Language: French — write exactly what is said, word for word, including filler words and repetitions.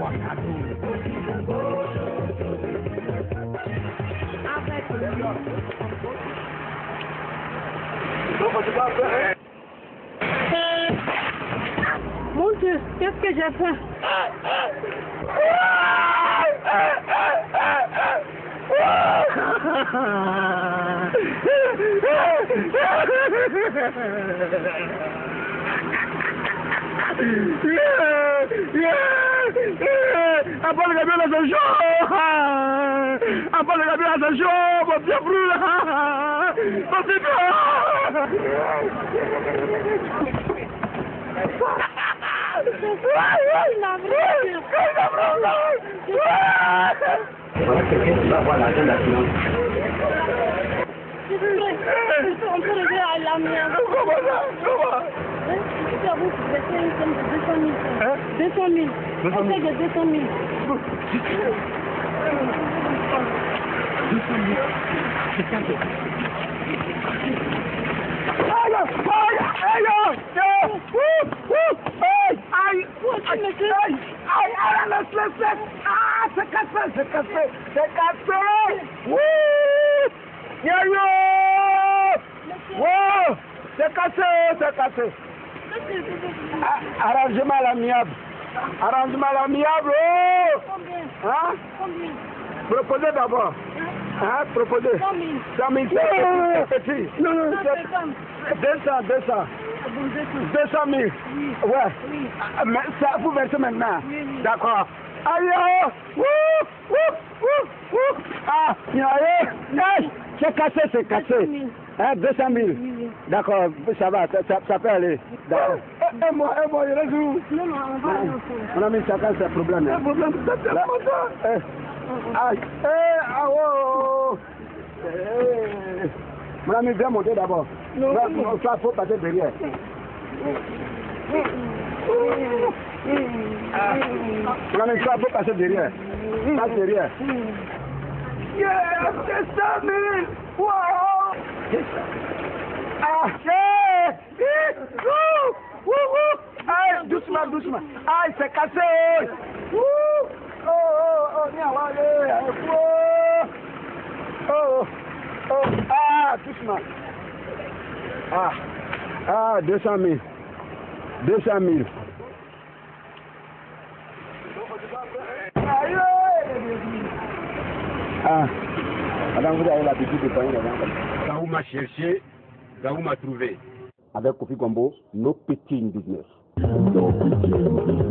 Mon Dieu, qu'est-ce que j'ai fait? Apa le gabion dans un jour. Apa le gabion dans un jour. Mon pied brûle. Mon pied On peut régler à la mienne. Comment ça? Comment? deux cent mille. deux cent mille. On fait de deux cent mille. Ah, c'est cassé, c'est cassé, c'est cassé. Wouh! Yo! Wow! C'est cassé, c'est cassé. Ah, arrangement à l'amiable. Arrangement à l'amiable. Oh! Combien? Hein? Combien? Proposez d'abord. Hein? Proposez. cent mille. cent mille, c'est petit. Non, non, c'est deux cents, deux cents. deux cent mille. Oui. Ouais. Oui. Mais ça, vous versez maintenant. Oui, oui. D'accord. Aïe, oh! Wouh! Wouh! Wouh! Wouh! Ah! Aïe! C'est cassé, c'est cassé. Hein, deux cent mille. Oui, oui. D'accord, ça va, ça, ça, ça peut aller. D'accord. Et moi, et moi, il reste où? Non, non, on va aller au fond. Mon ami, chacun ses problèmes. Un problème, c'est tellement ça. Aïe! Eh! Ah! Oh! Eh! Mon ami, viens monter d'abord. Non, Là, non. ça, faut passer derrière. Ah. Mon ami, ça, faut passer derrière. Passe derrière. Yeah! C'est ça, mille! Wow! Ah! Yeah! Ouh! Ouh! Ouh! Aïe! Doucement, doucement. Aïe, c'est cassé! Ouh! Oh! Oh! Oh! Viens, allez! Oh! Oh! Oh! Ah! Doucement. Ah! Ah! deux cent mille. deux cent mille. Aïe! Ah! Madame, vous avez l'habitude de parler d'avant. Gaou m'a cherché, Gaou m'a trouvé. Avec Kofi Gombo, nos petits business.